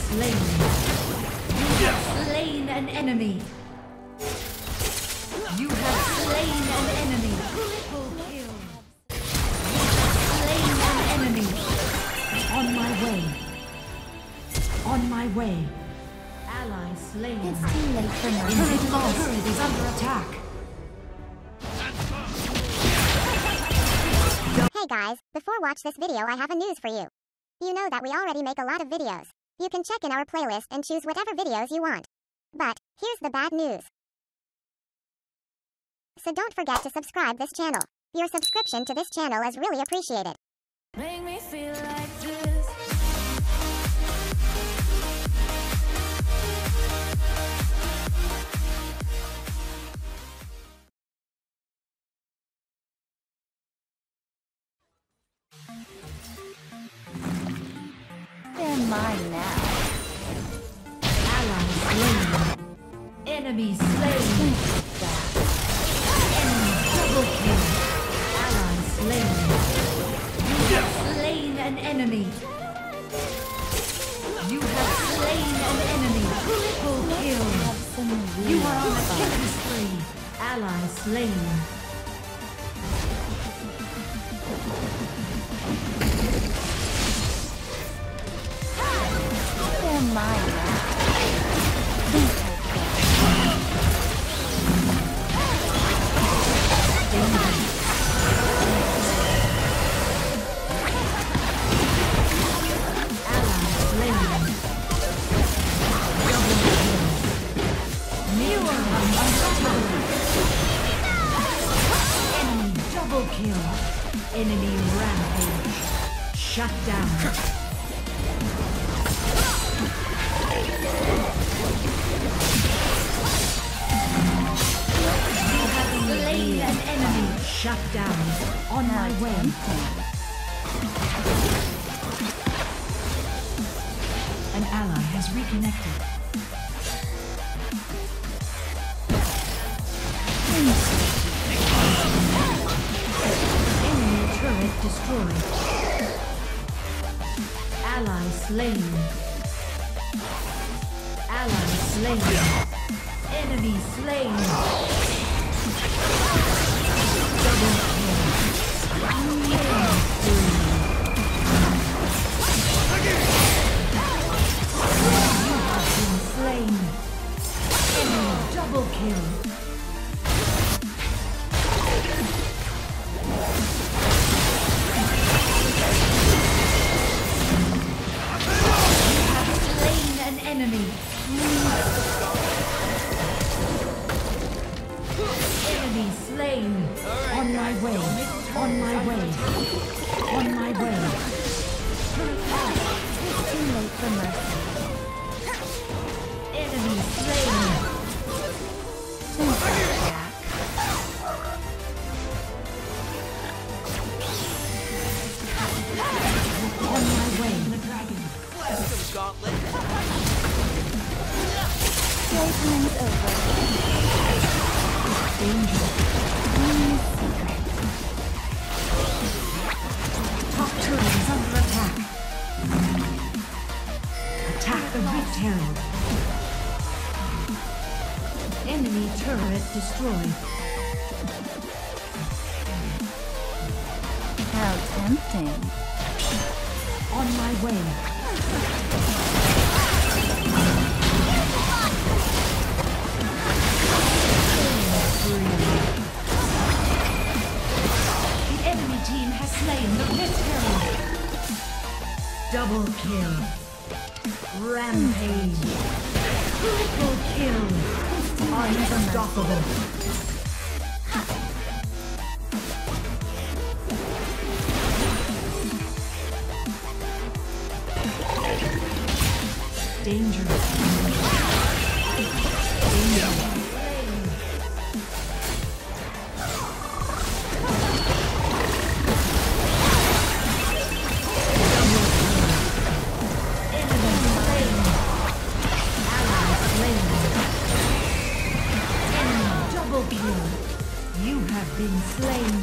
slain. You have slain an enemy. You have slain an enemy. Triple kill. Slain an enemy. On my way. On my way. Ally slain. It's too late for now. Turret is under attack. Hey guys, before watch this video I have a news for you. You know that we already make a lot of videos. You can check in our playlist and choose whatever videos you want. But, here's the bad news. So don't forget to subscribe this channel. Your subscription to this channel is really appreciated. Make me feel like this. They're mine now. Ally slain. Enemy slain. Enemy double kill. Ally slain. You have slain an enemy. You have slain an enemy. Triple kill. You are on a killing spree. Ally slain. They're mine now. Enemy rampage. Shut down. You have slain an enemy. Shut down. On my way. An ally has reconnected. Turret destroyed. Ally slain. Ally slain. Enemy slain. Double kill. Killing spree. You have been slain. Enemy double kill. Enemy. Enemy slain. Right. On my way. On my way. On my way. It's too late for mercy. Enemy slain. On my way. The dragon. Blast him, Gauntlet. Playtime's over. Danger. Top turret is under attack. Attack the Rift Herald. Enemy turret destroyed. How tempting. On my way. The enemy team has slain the Rift Herald. Double kill. Rampage. Triple kill. Unstoppable. Dangerous. Dangerous. You have been slain.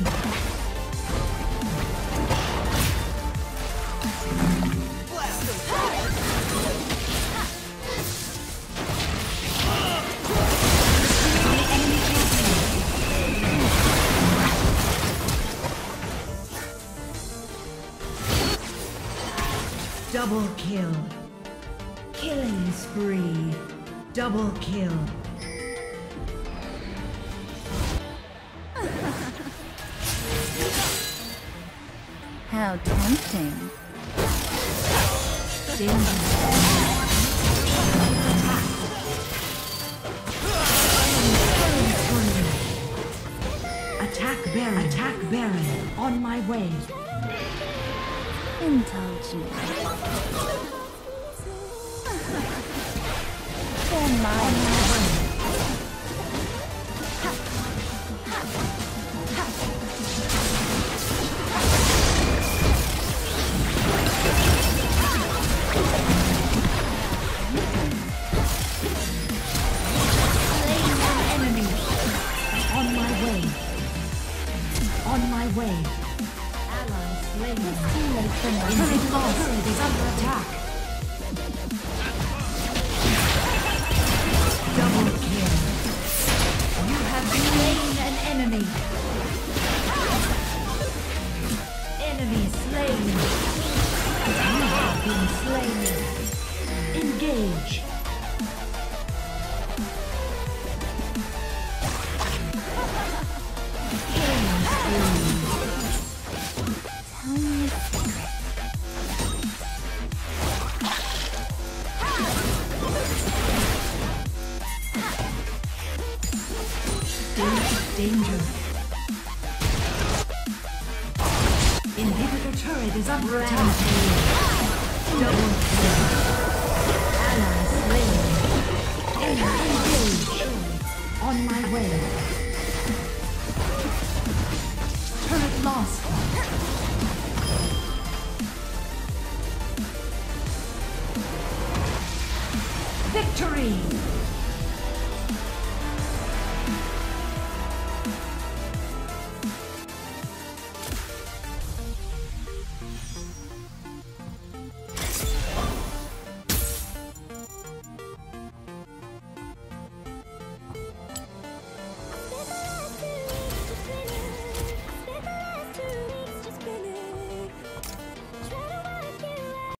Blast him! Double kill. Killing spree. Double kill. How tempting. Attack Baron. Attack Baron. On my way. Indulge me. For mine. On my way. Ally slain. Turret is under attack. Double kill. You have slain an enemy. Enemy slain. You have been slain. Engage. Danger. Inhibitor turret is under attack.